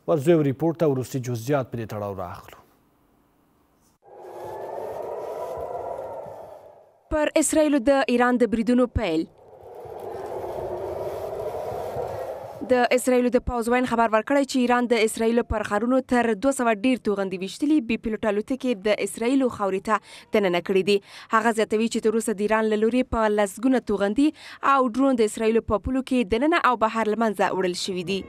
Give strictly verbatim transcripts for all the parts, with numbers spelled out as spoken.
ورځو ریپورټ ته وروستي جزئیات پرې تړاو راخلو. پر اسرائیلو د ایران د بریدونو پیل. د اسرائیلو د پوځ وین خبر ورکړی چې ایران د اسرائیلو پر ښارونو تر دوه سوه ډیر توغندي ویشتلي بې پیلوټه الوتکې د اسرائیلو خاورې ته دننه کړي دي. هغه زیاتوي چې تر اوسه د ایران له لوري په لسګونه توغندي او ډرون د اسرائیلو په پولو کې دننه او بهر له منځه وړل شوي دي.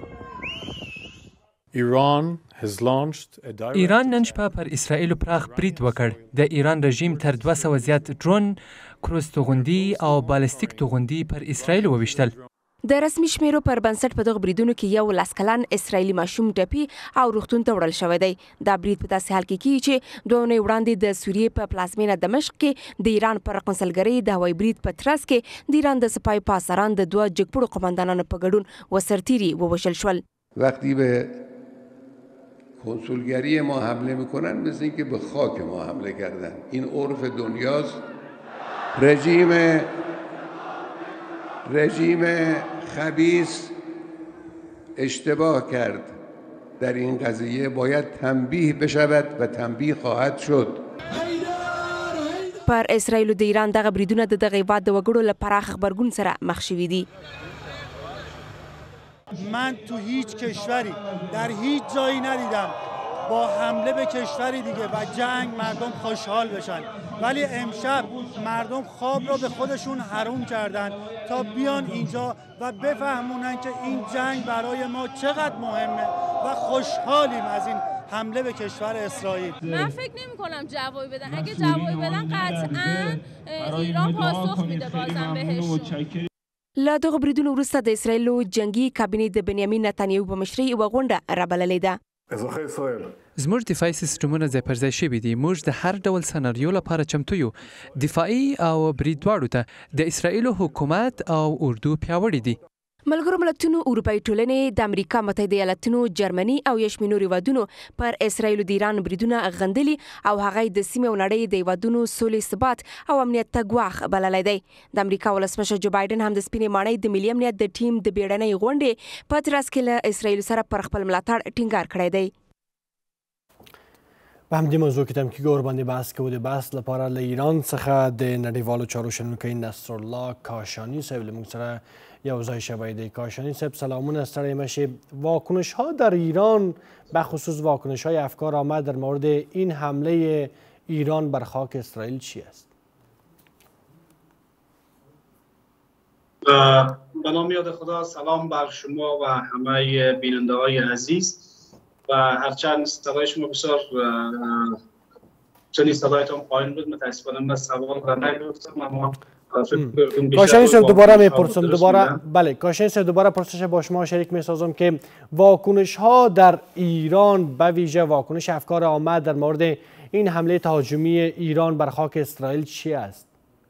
ایران نن شپه پر اسرائیلو پراخ برید وکړ. د ایران رژیم تر دوه سوه زیات ډرون، کروز توغندي او بالستیک توغندي پر اسرائیلو وویشتل. د رسمي شمیرو پر بنسټ په دغه بریدونو کې یو لس کلن اسرائیلي ماشوم ټپي او روغتون ته وړل شوی دی. دا برید په داسې حال کې کیږي چې دوه اونۍ وړاندې د سوریې په پلازمینه دمشق کې د ایران پر قونسلګرۍ د هوایي برید په ترڅ کې د ایران د سپایو پاسداران د دوه جګپوړو قماندانانو په ګډون وسرتیري ووژل شول. وقتی به کنسولگری ما حمله میکنن مثل اینکه به خاک ما حمله کردن. این عرف دنیاست. رژیم رژیم خبیث اشتباه کرد. در این قضیه باید تنبیه بشود و تنبیه خواهد شد. پر اسرائیل د ایران دغه بریدونه د دغه هیواد د وګړو له پراخ غبرګون سره مخ شوي دي. من تو هیچ کشوری در هیچ جایی ندیدم با حمله به کشوری دیگه و جنگ مردم خوشحال بشن، ولی امشب مردم خواب رو به خودشون حروم کردن تا بیان اینجا و بفهمونن که این جنگ برای ما چقدر مهمه و خوشحالیم از این حمله به کشور اسرائیل. من فکر نمی کنم جوابی بدن. اگه جوابی بدن قطعا ایران پاسخ میده بازم بهشون. له دغه بریدونو وروسته د اسرائیلو جنگي کابینې د بنیامین نتانیاهو په مشرۍ یوه غونډه رابللې ده. زموږ دفاعي سیستمونه ځای پر ځای شوي دي. موږ د هر ډول سناریو لپاره چمتو یو. دفاعي او برید دواړو ته د اسرائیلو حکومت او اردو پیاوړي دي. ملګرو ملتونو، اروپایي ټولنې، د امریکا متحده ایالتونو، جرمني او یا شمېر نورو هیوادونو پر اسرائیلو د ایران بریدونه غندلي او هغه د سیمې او نړۍ د هیوادونو سولې، ثبات او امنیت ته ګواښ بللی دی. د امریکا ولسمشر جو بایډن هم د سپینې ماڼۍ د ملي امنیت د ټیم د بیړنۍ غونډې په ترڅ کې له اسرائیلو سره پر خپل ملاتړ ټینګار کړی دی. په همدې موضوع کې تم کېږو ورباندې بحث کوو. د بحث لپاره له ایران څخه د نړیوالو چارو شنونکی نصرالله کاشانی صاحب له موږ سره یو ځای شوی دی. کاشانی صاحب سلامونه، ستړی مشی. واکنش ها در ایران به خصوص واکنش های افکار آمد در مورد این حمله ایران بر خاک اسرائیل چی است؟ به نام یاد خدا، سلام بر شما و همه بیننده های عزیز. و هرچند صدای شما بسیار چنین صدایتان پایین بود، متاسفانه من سوال را نگرفتم، اما کاشانی صاحب دوباره میپرسم دوباره بله کاشانی صاحب دوباره پرسش با شما شریک میسازم که واکنش ها در ایران به ویژه واکنش افکار عامه در مورد این حمله تهاجمی ایران بر خاک اسرائیل چی است؟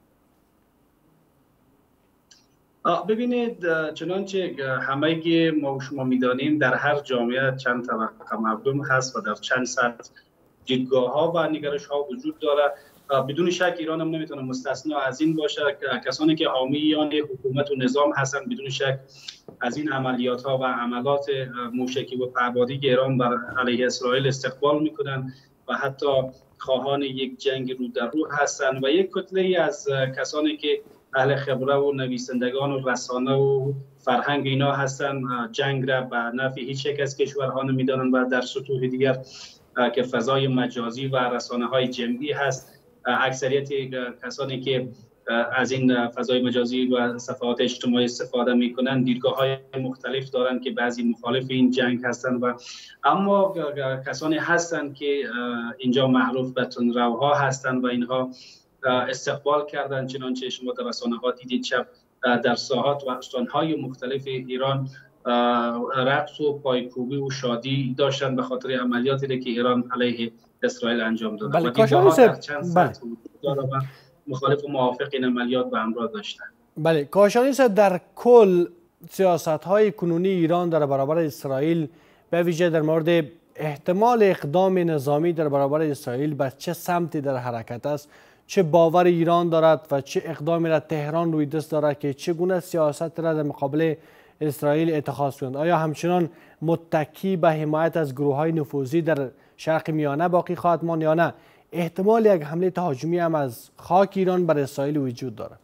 ببینید، چنانچه همه ما و شما میدانیم در هر جامعه چند طبقه مردم هست و در چند سطح دیدگاه ها و نگرش ها وجود داره. بدون شک ایران هم نمیتونه مستثنا از این باشه. کسانی که حامیان حکومت و نظام هستن بدون شک از این عملیات ها و عملات موشکی و پربادی ایران بر علیه اسرائیل استقبال میکنن و حتی خواهان یک جنگ رو در رو هستن و یک کتله از کسانی که اهل خبره و نویسندگان و رسانه و فرهنگ اینا هستن جنگ را به نفع هیچ یک از کشورها نمیدانن و در سطوح دیگر که فضای مجازی و رسانه های جمعی هست، اکثریت کسانی که از این فضای مجازی و صفحات اجتماعی استفاده میکنن دیدگاه های مختلف دارن که بعضی مخالف این جنگ هستن و اما کسانی هستن که اینجا معروف به تندروها هستن و اینها استقبال کردن. چنانچه شما در رسانه ها دیدید شب در ساحات و استانهای مختلف ایران رقص و پایکوبی و شادی داشتن به خاطر عملیاتی که ایران علیه اسرائیل انجام داد. بله، و دیدگاه ها در چند سطح و مخالف و موافق این عملیات به همراه داشتن. بله، کاشانی صاحب، در کل سیاست های کنونی ایران در برابر اسرائیل به ویژه در مورد احتمال اقدام نظامی در برابر اسرائیل به چه سمتی در حرکت است؟ چه باور ایران دارد و چه اقدامی را تهران روی دست دارد که چگونه سیاست را در مقابل اسرائیل اتخاذ کنند؟ آیا همچنان متکی به حمایت از گروه های نفوذی در شرق میانه باقی خواهد ماند یا نه احتمال یک حمله تهاجمی هم از خاک ایران بر اسرائیل وجود دارد؟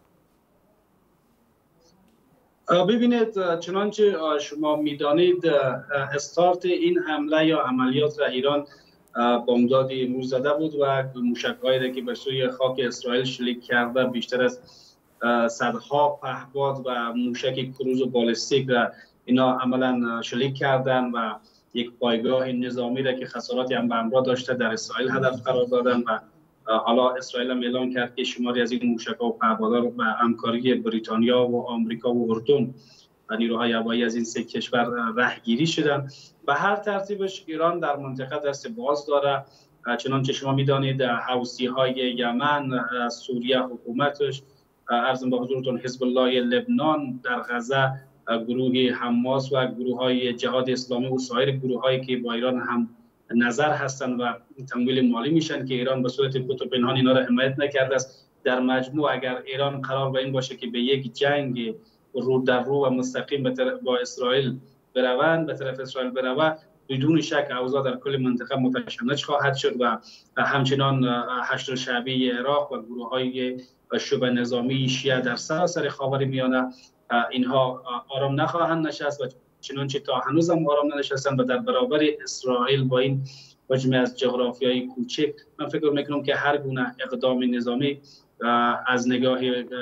ببینید، چنانچه شما میدانید استارت این حمله یا عملیات را ایران بامداد امروز زده بود و موشک‌هایی را که به سوی خاک اسرائیل شلیک کرده بیشتر از صدها پهپاد و موشک کروز و بالستیک را اینا عملا شلیک کردن و یک پایگاه نظامی را که خساراتی هم به همراه داشته در اسرائیل هدف قرار دادن و حالا اسرائیل هم اعلام کرد که شماری از این موشک‌ها و پهپادها با همکاری بریتانیا و آمریکا و اردن و نیروهای هوایی از این سه کشور رهگیری شدن. به هر ترتیبش ایران در منطقه دست باز داره. چنانچه شما میدانید حوثی های یمن، سوریه حکومتش، عرضم به حضورتون حزب الله لبنان در غزه، گروه حماس و گروه های جهاد اسلامی و سایر گروه هایی که با ایران هم نظر هستند و تمویل مالی میشن که ایران به صورت کت و پنهان اینا را حمایت نکرده است. در مجموع اگر ایران قرار به این باشه که به یک جنگ رو در رو و مستقیم با اسرائیل بروند، به طرف اسرائیل بروند، بدون شک اوضاع در کل منطقه متشنج خواهد شد و همچنان هشت شعبی عراق و گروه های شبه نظامی شیعه در سراسر خاورمیانه اینها آرام نخواهند نشست و چنانچه تا هنوز هم آرام ننشستند و در برابر اسرائیل با این حجم از جغرافیای کوچک، من فکر میکنم که هر گونه اقدام نظامی از نگاه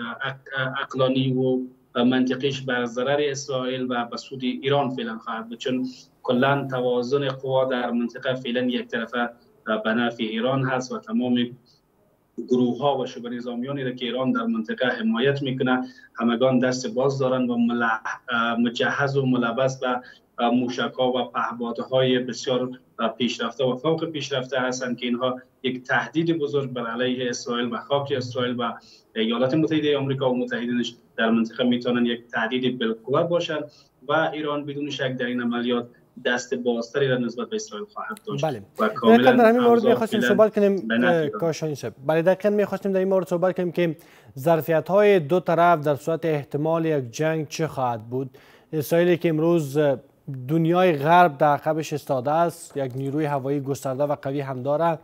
عقلانی و منطقیش بر ضرر اسرائیل و به سود ایران فعلا خواهد بود، چون کلا توازن قوا در منطقه فعلا یک طرفه به نفع ایران هست و تمام گروه ها و شبه نظامیانی را که ایران در منطقه حمایت میکنه همگان دست باز دارند و مجهز و ملبس به موشک ها و پهپادهای بسیار پیشرفته و فوق پیشرفته هستند که اینها یک تهدید بزرگ بر علیه اسرائیل و خاک اسرائیل و ایالات متحده آمریکا و متحدینش در منطقه میتونن یک تهدید بالقوه باشند و ایران بدون شک در این عملیات دست بازتری را نسبت به اسرائیل خواهد داشت. بله. و کاملا در همین مورد می‌خواستیم صحبت کنیم کاشانی صاحب. بله دقیقاً می‌خواستیم در این مورد صحبت کنیم که ظرفیت‌های دو طرف در صورت احتمال یک جنگ چه خواهد بود. اسرائیلی که امروز دنیای غرب در عقبش استاده است، یک نیروی هوایی گسترده و قوی هم داره،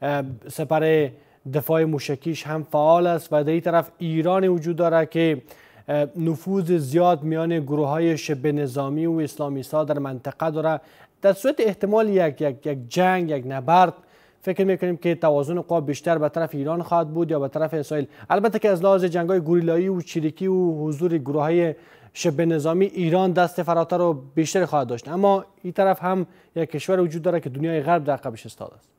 سپر دفاع موشکیش هم فعال است و در این طرف ایران وجود داره که نفوذ زیاد میان گروه های شبه نظامی و اسلامیست‌ها در منطقه داره. در صورت احتمال یک یک یک جنگ، یک نبرد، فکر میکنیم که توازن قوا بیشتر به طرف ایران خواهد بود یا به طرف اسرائیل؟ البته که از لحاظ جنگ‌های گوریلایی و چریکی و حضور گروه های شبه نظامی ایران دست فراتر و بیشتر خواهد داشت، اما این طرف هم یک کشور وجود داره که دنیای غرب در عقبش ایستاده است.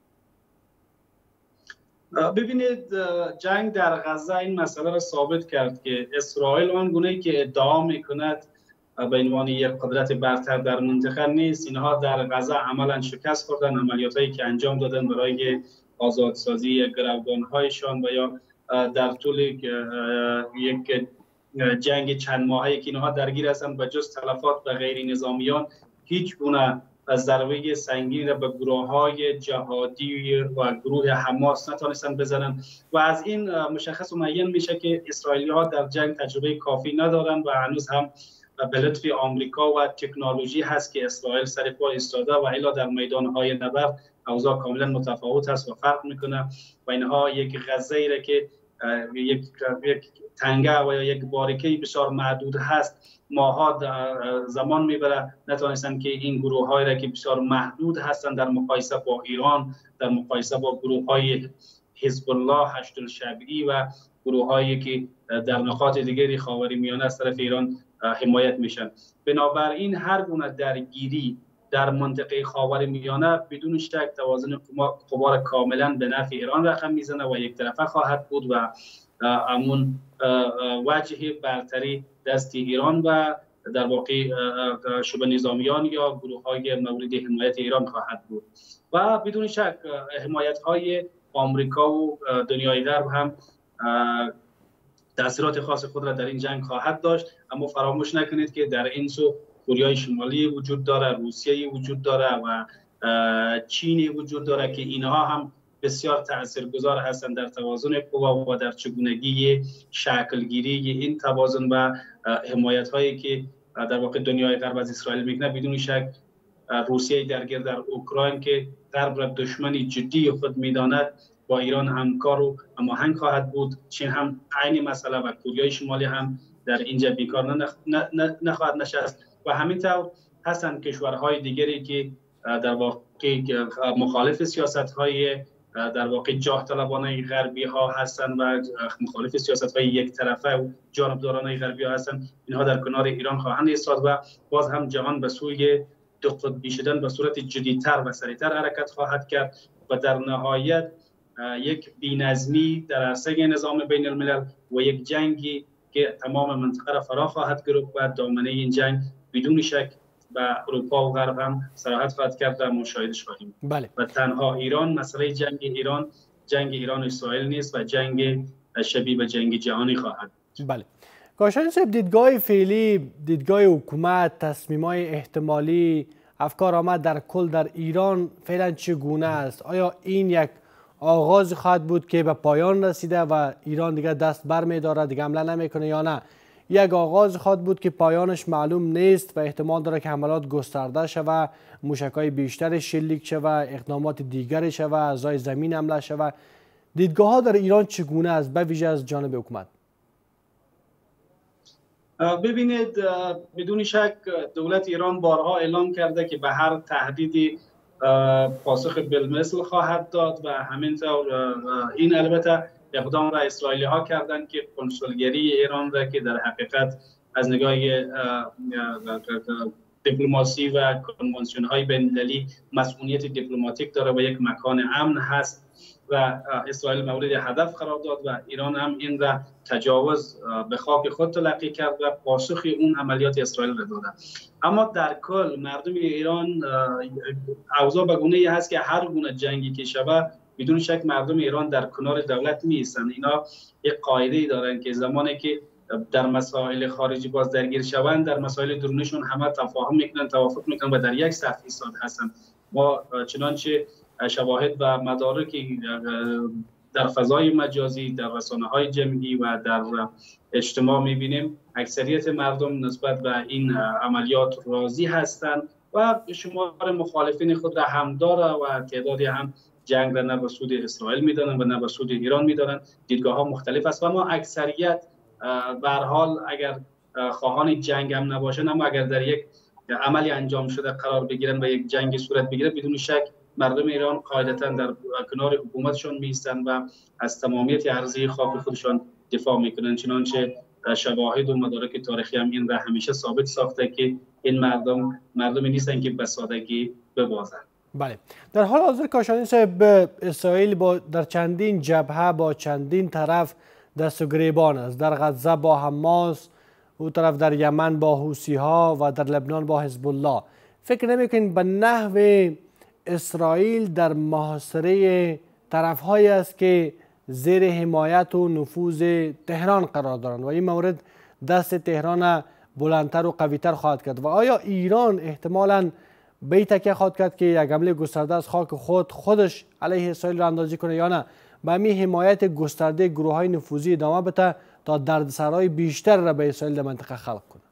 ببینید، جنگ در غزه این مسئله را ثابت کرد که اسرائیل آن گونه‌ای که ادعا میکند به عنوان یک قدرت برتر در منطقه نیست. اینها در غزه عملا شکست خوردن، عملیاتایی که انجام دادن برای آزادسازی گروگان‌هایشان و یا در طول یک جنگ چند ماهه‌ای که اینها درگیر هستند و جز تلفات به غیر نظامیان هیچ گونه از ضربه سنگین را به گروه های جهادی و گروه حماس نتونستن بزنن و از این مشخص و معین میشه که اسرائیلی ها در جنگ تجربه کافی ندارن و هنوز هم به لطف آمریکا و تکنولوژی هست که اسرائیل سر پا ایستاده و الا در میدان های نبرد اوضاع کاملا متفاوت هست و فرق میکنه و اینها یک غزه ای را که یک یک تنگه و یک باریکه بسیار محدود هست ماها زمان میبره نتوانستن که این گروه هایی را که بسیار محدود هستند در مقایسه با ایران، در مقایسه با گروه های حزب الله، هشت الشعبی و گروه هایی که در نقاط دیگری خاورمیانه از طرف ایران حمایت میشن. بنابراین هر گونه درگیری در منطقه خاورمیانه بدون شک توازن قوا کاملا به نفع ایران رقم میزنه و یک طرفه خواهد بود و امون وجه برتری دست ایران و در واقع شبه نظامیان یا گروه های مورد حمایت ایران خواهد بود و بدون شک حمایت های آمریکا و دنیای غرب هم تاثیرات خاص خود را در این جنگ خواهد داشت. اما فراموش نکنید که در این سو کره شمالی وجود داره، روسیه وجود داره و چین وجود داره که اینها هم بسیار تاثیرگذار هستند در توازن قوا و در چگونگی شکلگیری این توازن و حمایت هایی که در واقع دنیای غرب از اسرائیل میکنه، بدون شک روسیه درگیر در اوکراین که غرب را دشمنی جدی خود میداند با ایران همکار و هماهنگ خواهد بود. چین هم عین مسئله و کوریای شمالی هم در اینجا بیکار نخواهد نشست و همینطور هستند کشورهای دیگری که در واقع مخالف سیاست‌های در واقع جاه طلبانه غربی ها هستند و مخالف سیاست‌های یک طرفه و جانبدارانه غربی ها هستند. اینها در کنار ایران خواهند ایستاد و باز هم جهان به سوی دو قطبی شدن به صورت جدی‌تر و سریعتر حرکت خواهد کرد و در نهایت یک بی‌نظمی در عرصه نظام بین الملل و یک جنگی که تمام منطقه را فرا خواهد گرفت و دامنه این جنگ بدون شک و اروپا و غرب هم سراحت خواهد کرد و مشاهدش خواهیم. بله. و تنها ایران، مسئله جنگ ایران جنگ ایران و اسرائیل نیست و جنگ شبیه به جنگ جهانی خواهد. بله. کاشانی صاحب، دیدگاه فعلی، دیدگاه حکومت، تصمیم‌های احتمالی، افکار آمد در کل در ایران فعلا چگونه است؟ آیا این یک آغاز خواهد بود که به پایان رسیده و ایران دیگه دست بر می‌داره، دیگه حمله نمیکنه، یا نه یک آغاز خواهد بود که پایانش معلوم نیست و احتمال داره که حملات گسترده شود، موشک‌های بیشتر شلیک شود، اقدامات دیگری شود، اعضای زمین حمله شود؟ دیدگاه ها در ایران چگونه است به ویژه از جانب حکومت؟ ببینید، بدون شک دولت ایران بارها اعلام کرده که به هر تهدیدی پاسخ بالمثل خواهد داد و همینطور این البته اقدام را اسرائیلی ها کردند که کنسولگری ایران را که در حقیقت از نگاه دیپلماسی و کنوانسیون های بین‌المللی مسئولیت دیپلماتیک داره و یک مکان امن هست و اسرائیل مورد هدف قرار داد و ایران هم این را تجاوز به خاک خود تلقی کرد و پاسخ اون عملیات اسرائیل را داده. اما در کل مردم ایران اوضاع به گونه‌ای هست که هر گونه جنگی که شود بدون شک مردم ایران در کنار دولت نیستند. اینا یک قاعده‌ای دارند که زمانی که در مسائل خارجی باز درگیر شوند، در مسائل درونشون همه تفاهم میکنن، توافق میکنن و در یک صف ایستاده هستند. ما چنانچه شواهد و مدارکی در فضای مجازی، در رسانه‌های جمعی و در اجتماع میبینیم اکثریت مردم نسبت به این عملیات راضی هستند و شمار مخالفین خود را هم داره و تعدادی هم جنگ را نه به سود اسرائیل میدانند و نه به سود ایران میدانند. دیدگاه ها مختلف است و ما اکثریت به هر حال اگر خواهان جنگ هم نباشند، اما اگر در یک عملی انجام شده قرار بگیرن و یک جنگ صورت بگیره، بدون شک مردم ایران قاعدتا در کنار حکومتشون میستند و از تمامیت ارضی خاک خودشان دفاع میکنند. چنانچه شواهد و مدارک تاریخی هم این را همیشه ثابت ساخته که این مردم مردمی نیستن که به سادگی ببازند. بله. در حال حاضر کاشانی صاحب، اسرائیل با در چندین جبهه با چندین طرف دست و گریبان است. در غزه با حماس، او طرف در یمن با حوثی ها و در لبنان با حزب الله. فکر نمیکنید به نحو اسرائیل در محاصره طرف هایی است که زیر حمایت و نفوذ تهران قرار دارند و این مورد دست تهران بلندتر و قویتر خواهد کرد؟ و آیا ایران احتمالاً به این تکیه خواهد کرد که یک حمله گسترده از خاک خود خودش علیه اسرائیل را اندازی کنه یا نه به همین حمایت گسترده گروه های نفوذی ادامه بده تا دردسرای بیشتر را به اسرائیل در منطقه خلق کنه؟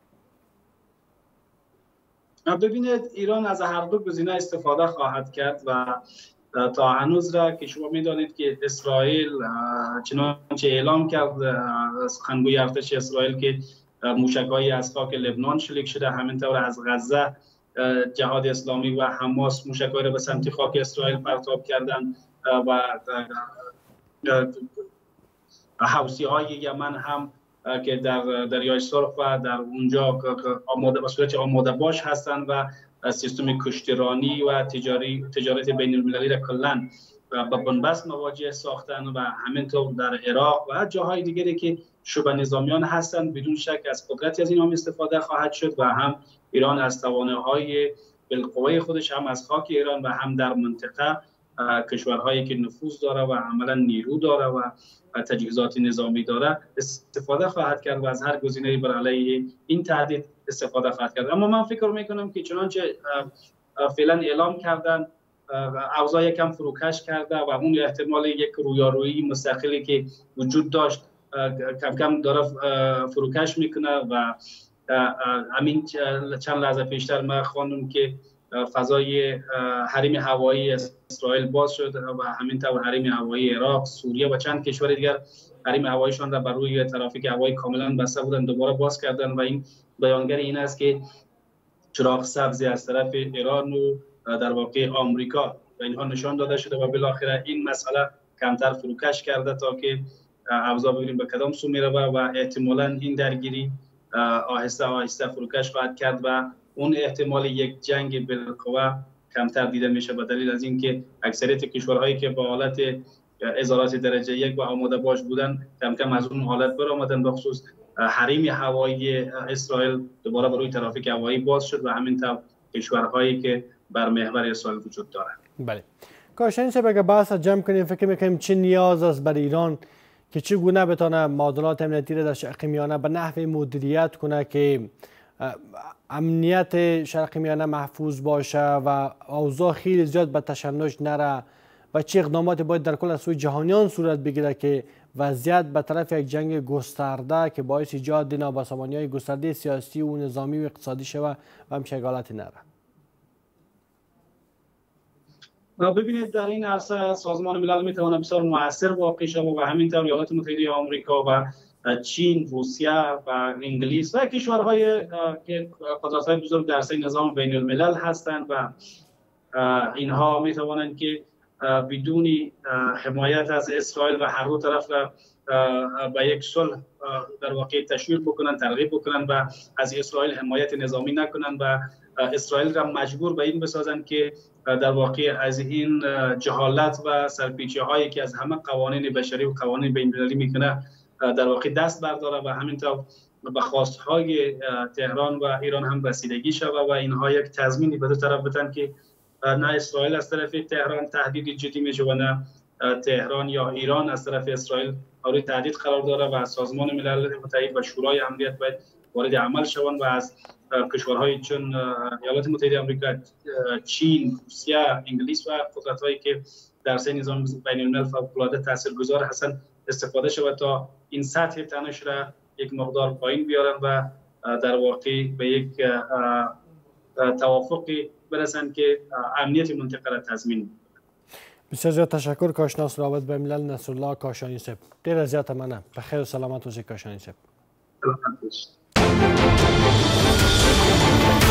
ببینید، ایران از هر دو گزینه استفاده خواهد کرد و تا هنوز را که شما میدانید که اسرائیل چنانچه اعلام کرد سخنگوی ارتش اسرائیل که موشک‌هایی از خاک لبنان شلیک شده، همینطور از غزه جهاد اسلامی و حماس موشک‌هایی را به سمت خاک اسرائیل پرتاب کردند و حوثی‌های یمن هم که در دریای سرخ و در اونجا آماده به صورت آماده باش هستند و سیستم کشتیرانی و تجاری تجارت بین المللی را کلاً با بنبست مواجه ساختن و همینطور در عراق و جاهای دیگری که شبه نظامیان هستند. بدون شک از قدرتی از اینها استفاده خواهد شد و هم ایران از توانایی‌های بالقوه خودش هم از خاک ایران و هم در منطقه کشورهایی که نفوذ داره و عملا نیرو داره و تجهیزات نظامی داره استفاده خواهد کرد و از هر گزینه‌ای بر علیه این تهدید استفاده خواهد کرد. اما من فکر میکنم که چنانچه فعلا اعلام کردن اوضاع یکم فروکش کرده و اون احتمال یک رویارویی مستقلی که وجود داشت کم کم داره فروکش میکنه و همین چند لحظه پیشتر ما خواندم که فضای حریم هوایی اسرائیل باز شد و همینطور حریم هوایی عراق، سوریه و چند کشور دیگر حریم هوایشان را بر روی ترافیک هوایی کاملا بسته بودن دوباره باز کردن و این بیانگر این است که چراغ سبزی از طرف ایران و در واقع آمریکا و اینها نشان داده شده و بالاخره این مسئله کمتر فروکش کرده تا که اوضاع ببینیم به کدام سو میره و احتمالاً این درگیری آهسته آهسته فروکش خواهد کرد و اون احتمال یک جنگ بالقوه کمتر دیده میشه به دلیل از اینکه اکثریت کشورهایی که با حالت ازالات درجه یک و آماده باش بودن کم کم از اون حالت برآمدن، به خصوص حریم هوایی اسرائیل دوباره بر روی ترافیک هوایی باز شد و همینطور کشورهایی که بر محور اسرائیل وجود دارند. بله کاشانی صاحب اگر بحث جمع کنیم فکر میکنیم چه نیاز است بر ایران که چگونه بتونه معادلات امنیتی را در شرق میانه به نحو مدیریت کنه که امنیت شرق میانه محفوظ باشه و اوضاع خیلی زیاد به تشنج نره و چه اقداماتی باید در کل از سوی جهانیان صورت بگیره که وضعیت به طرف یک جنگ گسترده که باعث ایجاد نابسامانی‌های گسترده سیاسی و نظامی و اقتصادی شود و همچه حالتی نره؟ ببینید در این عرصه سازمان ملل میتونه بسیار مؤثر واقع شود و همینطور ایالات متحده آمریکا و چین، روسیه و انگلیس و کشورهای که قدرت‌های بزرگ در عرصه نظام بین الملل هستند و اینها میتوانند که بدون حمایت از اسرائیل و هر دو طرف را به یک صلح در واقع تشویق بکنن، ترغیب بکنن و از اسرائیل حمایت نظامی نکنن و اسرائیل را مجبور به این بسازن که در واقع از این جهالت و سرپیچی هایی که از همه قوانین بشری و قوانین بین المللی میکنه در واقع دست برداره و همینطور به خواستهای تهران و ایران هم رسیدگی شود و اینها یک تضمینی به دو طرف بدن که نه اسرائیل از طرف تهران تهدید جدی میشه و نه تهران یا ایران از طرف اسرائیل مورد تهدید قرار داره و سازمان ملل متحد و شورای امنیت باید وارد عمل شوند و از کشورهای چون ایالات متحده آمریکا، چین، روسیه، انگلیس و قدرت‌هایی که در سه نظام بین الملل فوق‌العاده تاثیرگذار هستند استفاده شود تا این سطح تنش را یک مقدار پایین بیارن و در واقع به یک توافقی برسند که امنیت منطقه را تضمین کنند. بسیار زیاد تشکر کارشناس رابط بین الملل نصرالله کاشانی صاحب. دیر از زیاد ممنونم. بخیر و سلامت باشید کاشانی صاحب. سلامت باشید.